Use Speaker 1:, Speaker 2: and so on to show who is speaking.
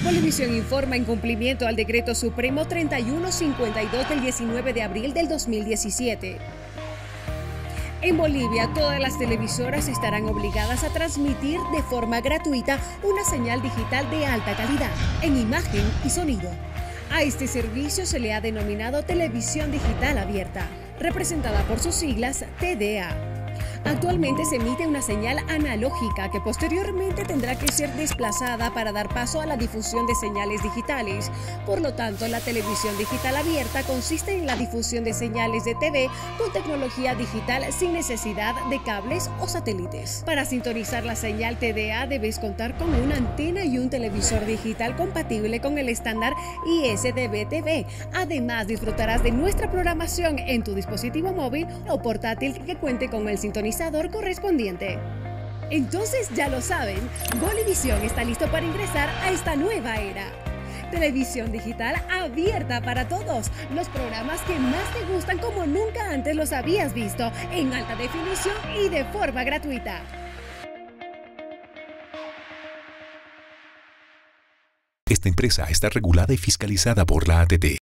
Speaker 1: Bolivisión informa en cumplimiento al Decreto Supremo 3152 del 19 de abril del 2017. En Bolivia, todas las televisoras estarán obligadas a transmitir de forma gratuita una señal digital de alta calidad, en imagen y sonido. A este servicio se le ha denominado Televisión Digital Abierta, representada por sus siglas TDA. Actualmente se emite una señal analógica que posteriormente tendrá que ser desplazada para dar paso a la difusión de señales digitales. Por lo tanto, la televisión digital abierta consiste en la difusión de señales de TV con tecnología digital sin necesidad de cables o satélites. Para sintonizar la señal TDA debes contar con una antena y un televisor digital compatible con el estándar ISDB-TV. Además, disfrutarás de nuestra programación en tu dispositivo móvil o portátil que cuente con el sintonizador correspondiente. Entonces ya lo saben, Bolivisión está listo para ingresar a esta nueva era. Televisión digital abierta para todos. Los programas que más te gustan como nunca antes los habías visto, en alta definición y de forma gratuita.
Speaker 2: Esta empresa está regulada y fiscalizada por la ATT.